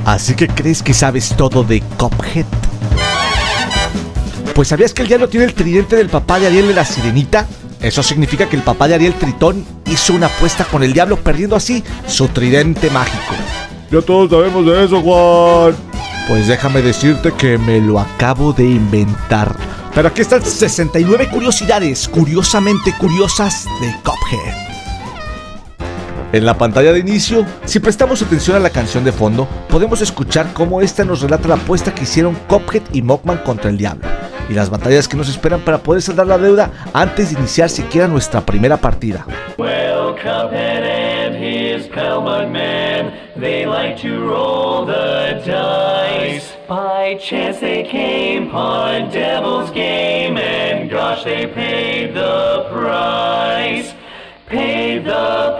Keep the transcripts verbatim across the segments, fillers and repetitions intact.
¿Así que crees que sabes todo de Cuphead? Pues ¿sabías que el diablo tiene el tridente del papá de Ariel de la Sirenita? Eso significa que el papá de Ariel, Tritón, hizo una apuesta con el diablo, perdiendo así su tridente mágico. Ya todos sabemos de eso, Juan. Pues déjame decirte que me lo acabo de inventar. Pero aquí están sesenta y nueve curiosidades, curiosamente curiosas, de Cuphead. En la pantalla de inicio, si prestamos atención a la canción de fondo, podemos escuchar cómo esta nos relata la apuesta que hicieron Cuphead y Mugman contra el diablo, y las batallas que nos esperan para poder saldar la deuda antes de iniciar siquiera nuestra primera partida. Well, Cuphead and his pal Mugman, they like to roll the dice. By chance they came upon Devil's Game, and gosh, they paid the price. Paid the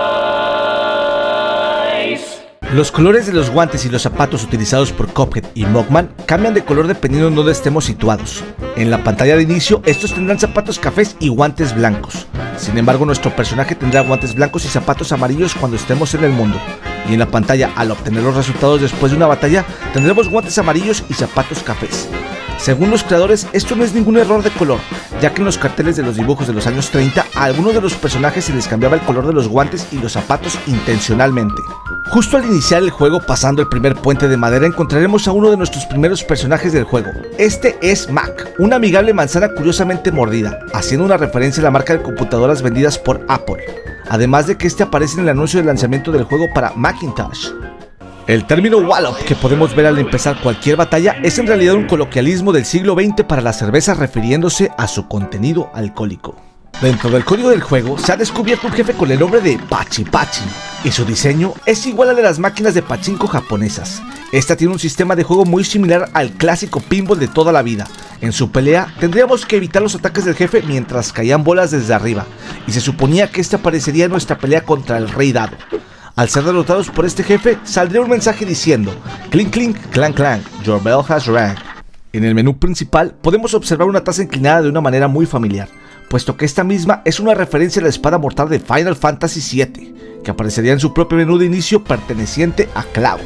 price. Los colores de los guantes y los zapatos utilizados por Cuphead y Mugman cambian de color dependiendo de donde estemos situados. En la pantalla de inicio, estos tendrán zapatos cafés y guantes blancos. Sin embargo, nuestro personaje tendrá guantes blancos y zapatos amarillos cuando estemos en el mundo. Y en la pantalla, al obtener los resultados después de una batalla, tendremos guantes amarillos y zapatos cafés. Según los creadores, esto no es ningún error de color, ya que en los carteles de los dibujos de los años treinta, a algunos de los personajes se les cambiaba el color de los guantes y los zapatos intencionalmente. Justo al iniciar el juego, pasando el primer puente de madera, encontraremos a uno de nuestros primeros personajes del juego. Este es Mac, una amigable manzana curiosamente mordida, haciendo una referencia a la marca de computadoras vendidas por Apple, además de que este aparece en el anuncio del lanzamiento del juego para Macintosh. El término Wallop, que podemos ver al empezar cualquier batalla, es en realidad un coloquialismo del siglo veinte para la cerveza, refiriéndose a su contenido alcohólico. Dentro del código del juego se ha descubierto un jefe con el nombre de Pachi Pachi, y su diseño es igual al de las máquinas de pachinko japonesas. Esta tiene un sistema de juego muy similar al clásico pinball de toda la vida. En su pelea tendríamos que evitar los ataques del jefe mientras caían bolas desde arriba, y se suponía que este aparecería en nuestra pelea contra el Rey Dado. Al ser derrotados por este jefe, saldría un mensaje diciendo: clink clink, clank clank, your bell has rang. En el menú principal podemos observar una taza inclinada de una manera muy familiar, puesto que esta misma es una referencia a la espada mortal de Final Fantasy siete, que aparecería en su propio menú de inicio perteneciente a Cloud.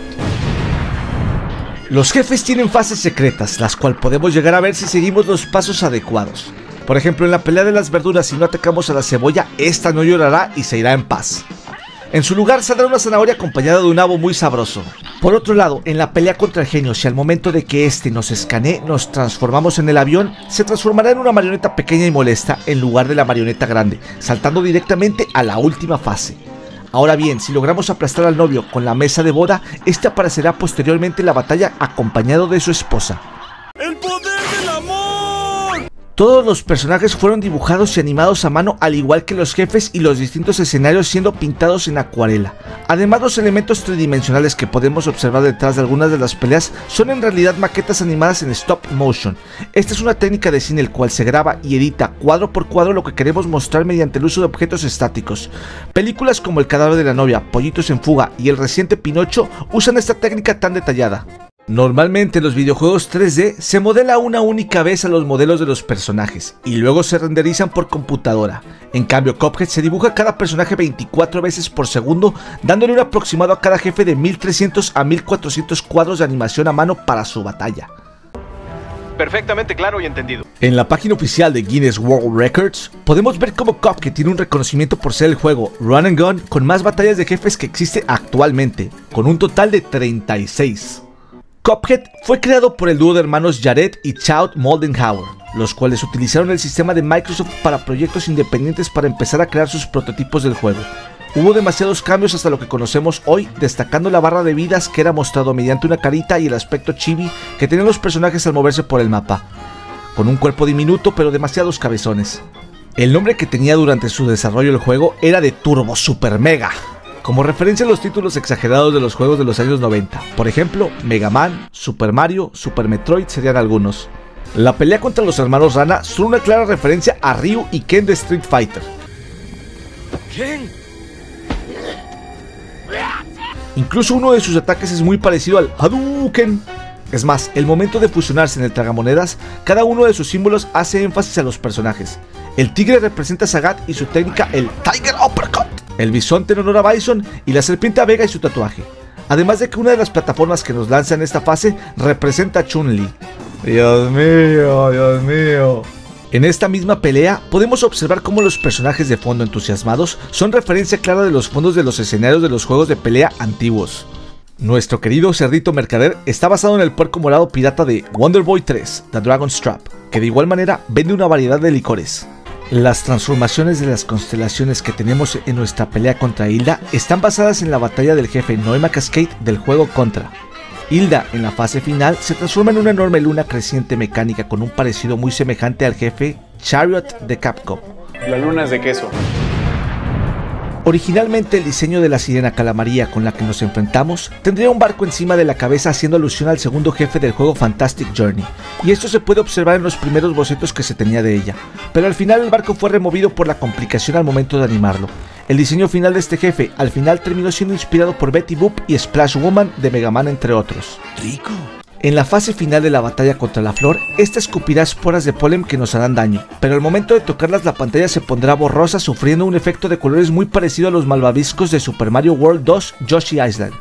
Los jefes tienen fases secretas, las cuales podemos llegar a ver si seguimos los pasos adecuados. Por ejemplo, en la pelea de las verduras, si no atacamos a la cebolla, esta no llorará y se irá en paz. En su lugar saldrá una zanahoria acompañada de un nabo muy sabroso. Por otro lado, en la pelea contra el genio, si al momento de que este nos escanee nos transformamos en el avión, se transformará en una marioneta pequeña y molesta en lugar de la marioneta grande, saltando directamente a la última fase. Ahora bien, si logramos aplastar al novio con la mesa de boda, este aparecerá posteriormente en la batalla acompañado de su esposa. ¡El poder del amor! Todos los personajes fueron dibujados y animados a mano, al igual que los jefes y los distintos escenarios siendo pintados en acuarela. Además, los elementos tridimensionales que podemos observar detrás de algunas de las peleas son en realidad maquetas animadas en stop motion. Esta es una técnica de cine el cual se graba y edita cuadro por cuadro lo que queremos mostrar mediante el uso de objetos estáticos. Películas como El cadáver de la novia, Pollitos en fuga y el reciente Pinocho usan esta técnica tan detallada. Normalmente en los videojuegos tres D se modela una única vez a los modelos de los personajes y luego se renderizan por computadora. En cambio, Cuphead se dibuja cada personaje veinticuatro veces por segundo, dándole un aproximado a cada jefe de mil trescientos a mil cuatrocientos cuadros de animación a mano para su batalla. Perfectamente claro y entendido. En la página oficial de Guinness World Records podemos ver cómo Cuphead tiene un reconocimiento por ser el juego Run and Gun con más batallas de jefes que existe actualmente, con un total de treinta y seis. Cuphead fue creado por el dúo de hermanos Jared y Chad Moldenhauer, los cuales utilizaron el sistema de Microsoft para proyectos independientes para empezar a crear sus prototipos del juego. Hubo demasiados cambios hasta lo que conocemos hoy, destacando la barra de vidas que era mostrado mediante una carita y el aspecto chibi que tenían los personajes al moverse por el mapa, con un cuerpo diminuto pero demasiados cabezones. El nombre que tenía durante su desarrollo el juego era de Turbo Super Mega, como referencia a los títulos exagerados de los juegos de los años noventa, por ejemplo, Mega Man, Super Mario, Super Metroid serían algunos. La pelea contra los hermanos Rana son una clara referencia a Ryu y Ken de Street Fighter. ¿Ken? Incluso uno de sus ataques es muy parecido al Hadouken. Es más, el momento de fusionarse en el tragamonedas, cada uno de sus símbolos hace énfasis a los personajes. El tigre representa a Sagat y su técnica el Tiger Uppercut, el bisonte en honor a Bison y la serpiente a Vega y su tatuaje. además de que una de las plataformas que nos lanza en esta fase representa a Chun-Li. Dios mío, Dios mío. En esta misma pelea podemos observar cómo los personajes de fondo entusiasmados son referencia clara de los fondos de los escenarios de los juegos de pelea antiguos. Nuestro querido cerdito mercader está basado en el puerco morado pirata de Wonder Boy tres, The Dragon's Trap, que de igual manera vende una variedad de licores. Las transformaciones de las constelaciones que tenemos en nuestra pelea contra Hilda están basadas en la batalla del jefe Noema Cascade del juego Contra. Hilda en la fase final se transforma en una enorme luna creciente mecánica con un parecido muy semejante al jefe Chariot de Capcom. La luna es de queso. Originalmente el diseño de la sirena Calamaría con la que nos enfrentamos tendría un barco encima de la cabeza haciendo alusión al segundo jefe del juego Fantastic Journey, y esto se puede observar en los primeros bocetos que se tenía de ella, pero al final el barco fue removido por la complicación al momento de animarlo. El diseño final de este jefe al final terminó siendo inspirado por Betty Boop y Splash Woman de Mega Man entre otros. Rico. En la fase final de la batalla contra la flor, esta escupirá esporas de polen que nos harán daño, pero al momento de tocarlas la pantalla se pondrá borrosa sufriendo un efecto de colores muy parecido a los malvaviscos de Super Mario World dos Yoshi Island.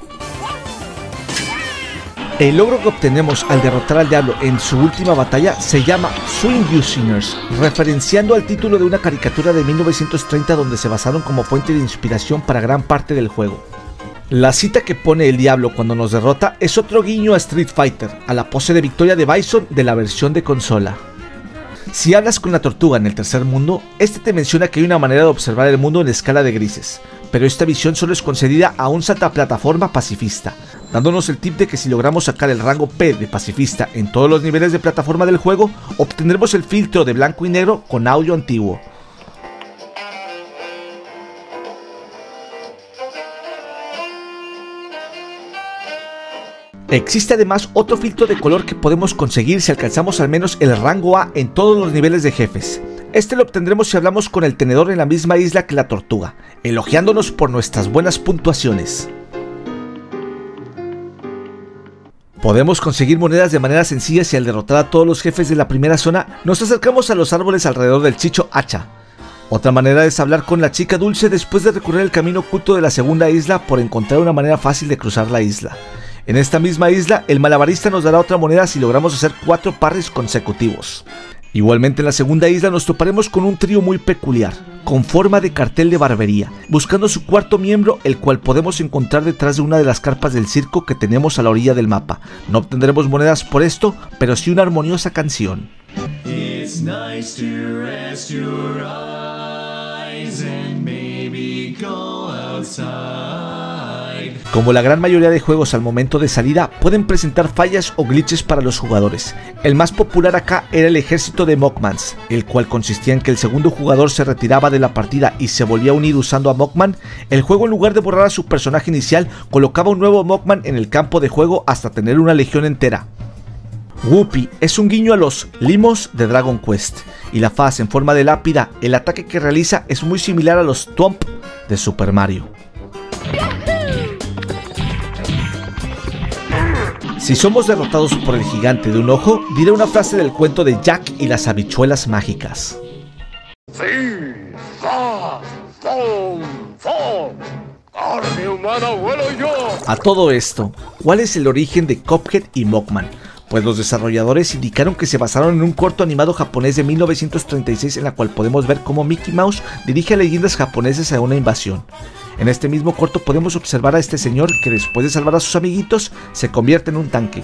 El logro que obtenemos al derrotar al diablo en su última batalla se llama Swing You Sinners, referenciando al título de una caricatura de mil novecientos treinta donde se basaron como fuente de inspiración para gran parte del juego. La cita que pone el diablo cuando nos derrota es otro guiño a Street Fighter, a la pose de victoria de Bison de la versión de consola. Si hablas con la tortuga en el tercer mundo, este te menciona que hay una manera de observar el mundo en escala de grises, pero esta visión solo es concedida a un saltaplataforma pacifista, dándonos el tip de que si logramos sacar el rango P de pacifista en todos los niveles de plataforma del juego, obtendremos el filtro de blanco y negro con audio antiguo. Existe además otro filtro de color que podemos conseguir si alcanzamos al menos el rango A en todos los niveles de jefes. Este lo obtendremos si hablamos con el tenedor en la misma isla que la tortuga, elogiándonos por nuestras buenas puntuaciones. Podemos conseguir monedas de manera sencilla si al derrotar a todos los jefes de la primera zona nos acercamos a los árboles alrededor del Chicho Hacha. Otra manera es hablar con la chica dulce después de recorrer el camino oculto de la segunda isla por encontrar una manera fácil de cruzar la isla. En esta misma isla, el malabarista nos dará otra moneda si logramos hacer cuatro parries consecutivos. Igualmente en la segunda isla nos toparemos con un trío muy peculiar, con forma de cartel de barbería, buscando su cuarto miembro, el cual podemos encontrar detrás de una de las carpas del circo que tenemos a la orilla del mapa. No obtendremos monedas por esto, pero sí una armoniosa canción. It's nice to rest your eyes and maybe go outside. Como la gran mayoría de juegos al momento de salida pueden presentar fallas o glitches para los jugadores. El más popular acá era el ejército de Mockmans, el cual consistía en que el segundo jugador se retiraba de la partida y se volvía a unir usando a Mockman. El juego, en lugar de borrar a su personaje inicial, colocaba un nuevo Mockman en el campo de juego hasta tener una legión entera. Whoopi es un guiño a los limos de Dragon Quest, y la faz en forma de lápida, el ataque que realiza es muy similar a los Thwomp de Super Mario. Si somos derrotados por el gigante de un ojo, diré una frase del cuento de Jack y las habichuelas mágicas. Sí, fa, fom, fom. Carne humana vuelo yo. A todo esto, ¿cuál es el origen de Cuphead y Mockman? Pues los desarrolladores indicaron que se basaron en un corto animado japonés de mil novecientos treinta y seis en la cual podemos ver cómo Mickey Mouse dirige a leyendas japonesas a una invasión. En este mismo corto podemos observar a este señor que después de salvar a sus amiguitos se convierte en un tanque.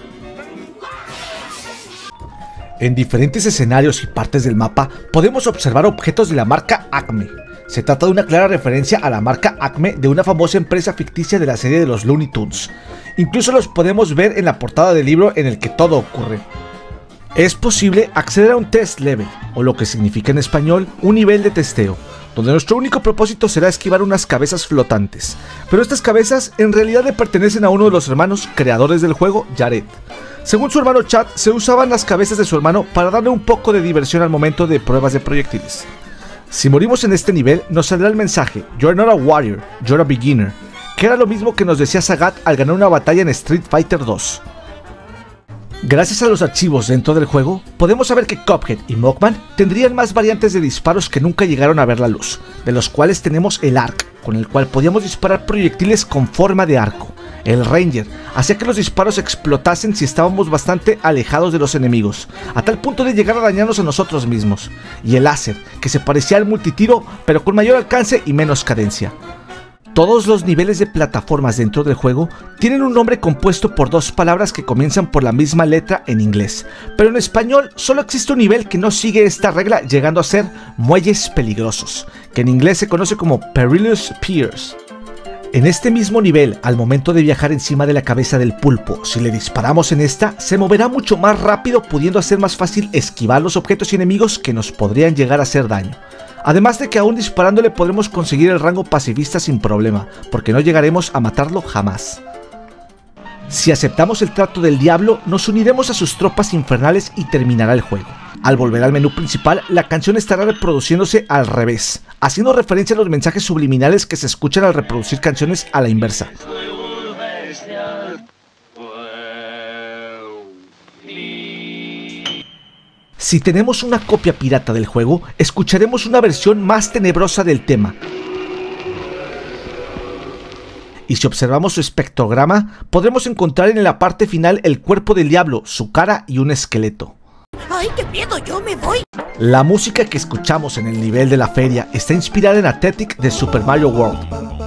En diferentes escenarios y partes del mapa podemos observar objetos de la marca Acme. Se trata de una clara referencia a la marca Acme de una famosa empresa ficticia de la serie de los Looney Tunes. Incluso los podemos ver en la portada del libro en el que todo ocurre. Es posible acceder a un test level, o lo que significa en español, un nivel de testeo, donde nuestro único propósito será esquivar unas cabezas flotantes. Pero estas cabezas en realidad le pertenecen a uno de los hermanos creadores del juego, Jared. Según su hermano Chad, se usaban las cabezas de su hermano para darle un poco de diversión al momento de pruebas de proyectiles. Si morimos en este nivel, nos saldrá el mensaje "You're not a warrior, you're a beginner", que era lo mismo que nos decía Sagat al ganar una batalla en Street Fighter dos. Gracias a los archivos dentro del juego, podemos saber que Cuphead y Mugman tendrían más variantes de disparos que nunca llegaron a ver la luz, de los cuales tenemos el Arc, con el cual podíamos disparar proyectiles con forma de arco. El Ranger hacía que los disparos explotasen si estábamos bastante alejados de los enemigos, a tal punto de llegar a dañarnos a nosotros mismos. Y el Láser, que se parecía al multitiro, pero con mayor alcance y menos cadencia. Todos los niveles de plataformas dentro del juego tienen un nombre compuesto por dos palabras que comienzan por la misma letra en inglés, pero en español solo existe un nivel que no sigue esta regla, llegando a ser Muelles Peligrosos, que en inglés se conoce como Perilous Piers. En este mismo nivel, al momento de viajar encima de la cabeza del pulpo, si le disparamos en esta, se moverá mucho más rápido, pudiendo hacer más fácil esquivar los objetos y enemigos que nos podrían llegar a hacer daño. Además de que aún disparándole podremos conseguir el rango pacifista sin problema, porque no llegaremos a matarlo jamás. Si aceptamos el trato del diablo, nos uniremos a sus tropas infernales y terminará el juego. Al volver al menú principal, la canción estará reproduciéndose al revés, haciendo referencia a los mensajes subliminales que se escuchan al reproducir canciones a la inversa. Si tenemos una copia pirata del juego, escucharemos una versión más tenebrosa del tema. Y si observamos su espectrograma, podremos encontrar en la parte final el cuerpo del diablo, su cara y un esqueleto. ¡Ay, qué miedo! ¡Yo me voy! La música que escuchamos en el nivel de la feria está inspirada en Athletic de Super Mario World.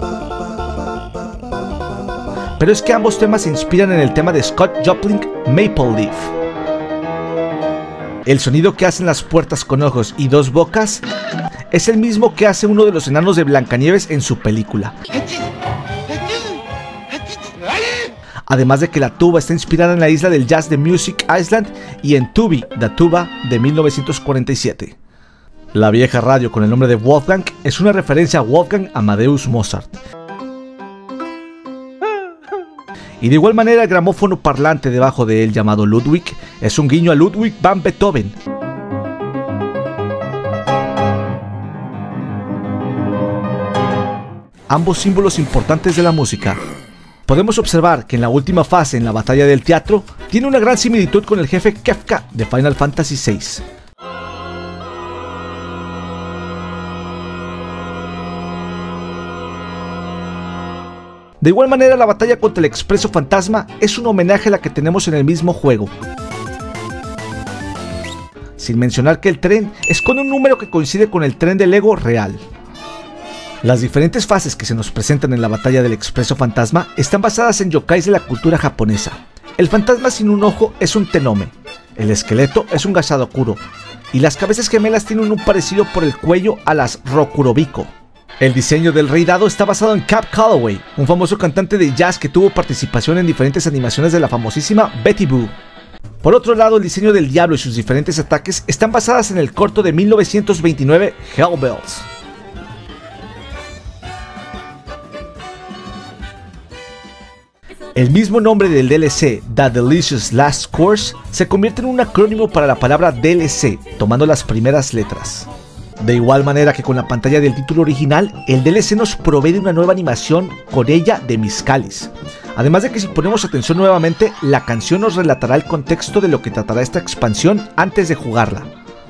Pero es que ambos temas se inspiran en el tema de Scott Joplin, Maple Leaf. El sonido que hacen las puertas con ojos y dos bocas es el mismo que hace uno de los enanos de Blancanieves en su película. Además de que la tuba está inspirada en la isla del jazz de Music Island y en Tubi, The Tuba de mil novecientos cuarenta y siete. La vieja radio con el nombre de Wolfgang es una referencia a Wolfgang Amadeus Mozart. Y de igual manera el gramófono parlante debajo de él llamado Ludwig es un guiño a Ludwig van Beethoven. Ambos símbolos importantes de la música. Podemos observar que en la última fase, en la batalla del teatro, tiene una gran similitud con el jefe Kefka de Final Fantasy seis. De igual manera, la batalla contra el Expreso Fantasma es un homenaje a la que tenemos en el mismo juego. Sin mencionar que el tren esconde un número que coincide con el tren de Lego real. Las diferentes fases que se nos presentan en la batalla del Expreso Fantasma están basadas en yokais de la cultura japonesa. El fantasma sin un ojo es un tenome, el esqueleto es un Gashadokuro, y las cabezas gemelas tienen un parecido por el cuello a las Rokurobiko. El diseño del Rey Dado está basado en Cab Calloway, un famoso cantante de jazz que tuvo participación en diferentes animaciones de la famosísima Betty Boo. Por otro lado, el diseño del diablo y sus diferentes ataques están basadas en el corto de mil novecientos veintinueve Hellbells. El mismo nombre del D L C, The Delicious Last Course, se convierte en un acrónimo para la palabra D L C, tomando las primeras letras. De igual manera que con la pantalla del título original, el D L C nos provee de una nueva animación con ella de Miscalis. Además de que si ponemos atención nuevamente, la canción nos relatará el contexto de lo que tratará esta expansión antes de jugarla.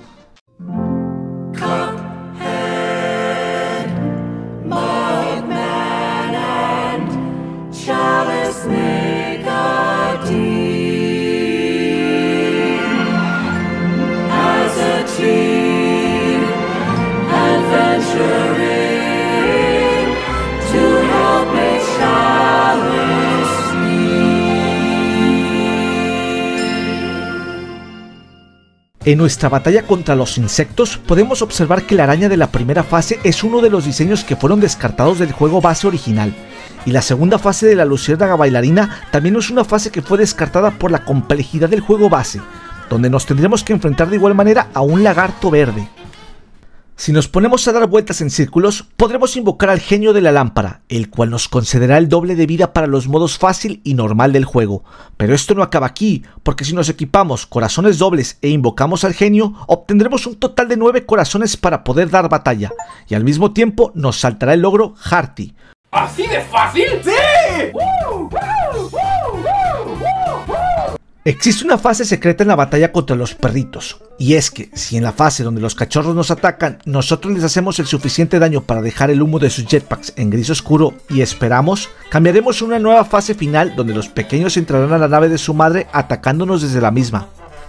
En nuestra batalla contra los insectos, podemos observar que la araña de la primera fase es uno de los diseños que fueron descartados del juego base original, y la segunda fase de la luciérnaga bailarina también es una fase que fue descartada por la complejidad del juego base, donde nos tendremos que enfrentar de igual manera a un lagarto verde. Si nos ponemos a dar vueltas en círculos, podremos invocar al genio de la lámpara, el cual nos concederá el doble de vida para los modos fácil y normal del juego. Pero esto no acaba aquí, porque si nos equipamos corazones dobles e invocamos al genio, obtendremos un total de nueve corazones para poder dar batalla, y al mismo tiempo nos saltará el logro Hearty. ¿Así de fácil? ¡Sí! Existe una fase secreta en la batalla contra los perritos, y es que si en la fase donde los cachorros nos atacan, nosotros les hacemos el suficiente daño para dejar el humo de sus jetpacks en gris oscuro y esperamos, cambiaremos a una nueva fase final donde los pequeños entrarán a la nave de su madre atacándonos desde la misma.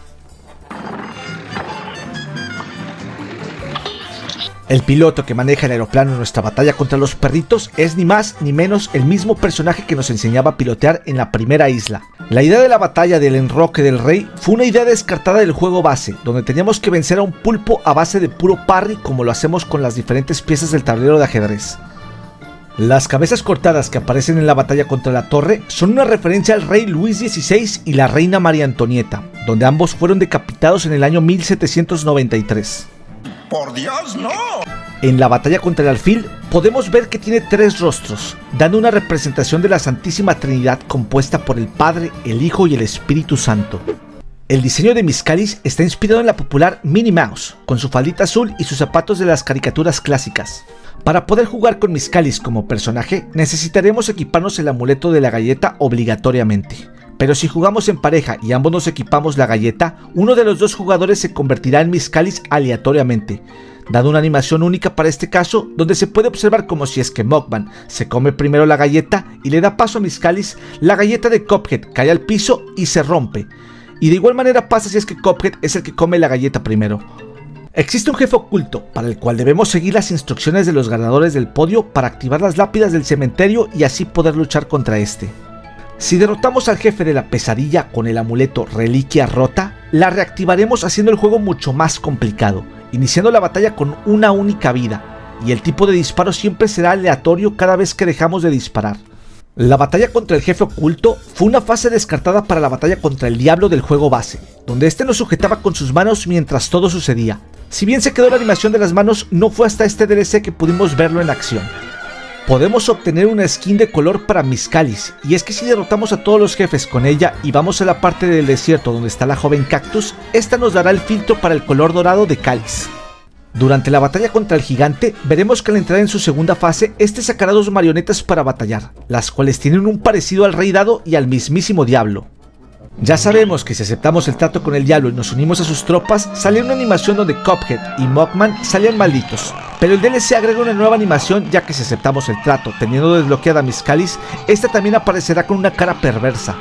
El piloto que maneja el aeroplano en nuestra batalla contra los perritos es ni más ni menos el mismo personaje que nos enseñaba a pilotear en la primera isla. La idea de la batalla del enroque del rey fue una idea descartada del juego base, donde teníamos que vencer a un pulpo a base de puro parry como lo hacemos con las diferentes piezas del tablero de ajedrez. Las cabezas cortadas que aparecen en la batalla contra la torre son una referencia al rey Luis dieciséis y la reina María Antonieta, donde ambos fueron decapitados en el año mil setecientos noventa y tres. ¡Por Dios, no! En la batalla contra el alfil podemos ver que tiene tres rostros, dando una representación de la Santísima Trinidad compuesta por el Padre, el Hijo y el Espíritu Santo. El diseño de Miscalis está inspirado en la popular Minnie Mouse, con su faldita azul y sus zapatos de las caricaturas clásicas. Para poder jugar con Miscalis como personaje, necesitaremos equiparnos el amuleto de la galleta obligatoriamente. Pero si jugamos en pareja y ambos nos equipamos la galleta, uno de los dos jugadores se convertirá en Miscalis aleatoriamente, dando una animación única para este caso, donde se puede observar como si es que Mugman se come primero la galleta y le da paso a Miscalis, la galleta de Cuphead cae al piso y se rompe. Y de igual manera pasa si es que Cuphead es el que come la galleta primero. Existe un jefe oculto, para el cual debemos seguir las instrucciones de los ganadores del podio para activar las lápidas del cementerio y así poder luchar contra este. Si derrotamos al jefe de la pesadilla con el amuleto Reliquia Rota, la reactivaremos haciendo el juego mucho más complicado, iniciando la batalla con una única vida, y el tipo de disparo siempre será aleatorio cada vez que dejamos de disparar. La batalla contra el jefe oculto fue una fase descartada para la batalla contra el diablo del juego base, donde este nos sujetaba con sus manos mientras todo sucedía. Si bien se quedó la animación de las manos, no fue hasta este D L C que pudimos verlo en acción. Podemos obtener una skin de color para Miscalis, y es que si derrotamos a todos los jefes con ella y vamos a la parte del desierto donde está la joven Cactus, esta nos dará el filtro para el color dorado de Cáliz. Durante la batalla contra el gigante, veremos que al entrar en su segunda fase, este sacará dos marionetas para batallar, las cuales tienen un parecido al Rey Dado y al mismísimo Diablo. Ya sabemos que si aceptamos el trato con el diablo y nos unimos a sus tropas, sale una animación donde Cuphead y Mugman salían malditos, pero el D L C agrega una nueva animación ya que si aceptamos el trato teniendo desbloqueada a Miscalis, esta también aparecerá con una cara perversa.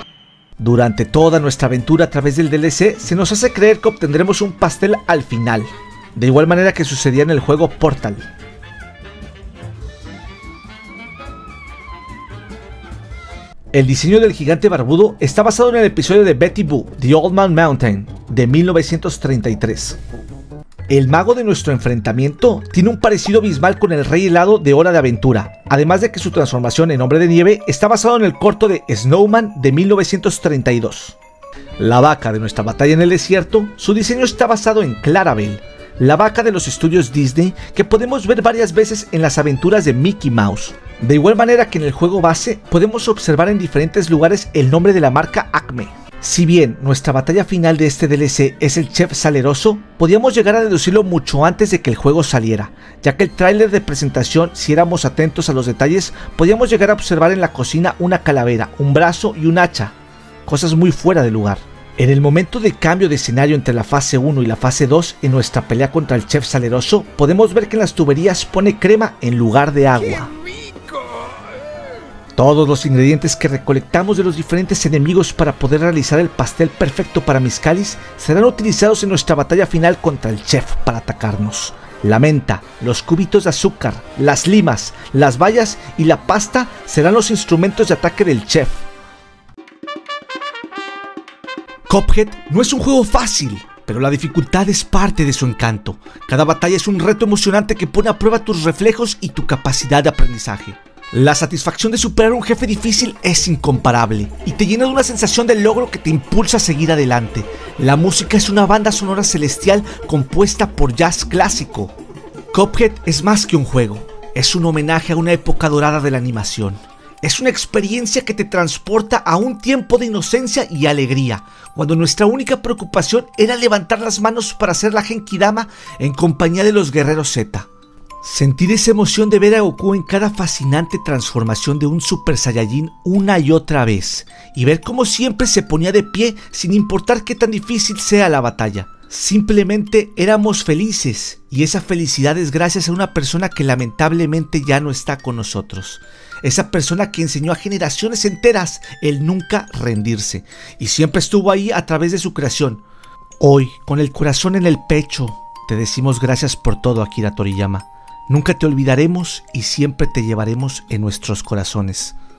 Durante toda nuestra aventura a través del D L C se nos hace creer que obtendremos un pastel al final, de igual manera que sucedía en el juego Portal. El diseño del gigante barbudo está basado en el episodio de Betty Boo, The Old Man Mountain, de mil novecientos treinta y tres. El mago de nuestro enfrentamiento tiene un parecido abismal con el Rey Helado de Hora de Aventura, además de que su transformación en Hombre de Nieve está basado en el corto de Snowman de mil novecientos treinta y dos. La vaca de nuestra batalla en el desierto, su diseño está basado en Clarabelle, la vaca de los estudios Disney que podemos ver varias veces en las aventuras de Mickey Mouse. De igual manera que en el juego base podemos observar en diferentes lugares el nombre de la marca Acme. Si bien nuestra batalla final de este D L C es el chef saleroso, podíamos llegar a deducirlo mucho antes de que el juego saliera, ya que el tráiler de presentación, si éramos atentos a los detalles, podíamos llegar a observar en la cocina una calavera, un brazo y un hacha, cosas muy fuera de lugar. En el momento de cambio de escenario entre la fase uno y la fase dos, en nuestra pelea contra el chef saleroso, podemos ver que en las tuberías pone crema en lugar de agua. Todos los ingredientes que recolectamos de los diferentes enemigos para poder realizar el pastel perfecto para Miscalis serán utilizados en nuestra batalla final contra el chef para atacarnos. La menta, los cubitos de azúcar, las limas, las bayas y la pasta serán los instrumentos de ataque del chef. Cuphead no es un juego fácil, pero la dificultad es parte de su encanto. Cada batalla es un reto emocionante que pone a prueba tus reflejos y tu capacidad de aprendizaje. La satisfacción de superar un jefe difícil es incomparable y te llena de una sensación de logro que te impulsa a seguir adelante. La música es una banda sonora celestial compuesta por jazz clásico. Cuphead es más que un juego, es un homenaje a una época dorada de la animación. Es una experiencia que te transporta a un tiempo de inocencia y alegría, cuando nuestra única preocupación era levantar las manos para hacer la Genkidama en compañía de los guerreros Z. Sentir esa emoción de ver a Goku en cada fascinante transformación de un Super Saiyajin una y otra vez, y ver cómo siempre se ponía de pie sin importar qué tan difícil sea la batalla. Simplemente éramos felices, y esa felicidad es gracias a una persona que lamentablemente ya no está con nosotros. Esa persona que enseñó a generaciones enteras el nunca rendirse, y siempre estuvo ahí a través de su creación. Hoy, con el corazón en el pecho, te decimos gracias por todo, Akira Toriyama. Nunca te olvidaremos y siempre te llevaremos en nuestros corazones.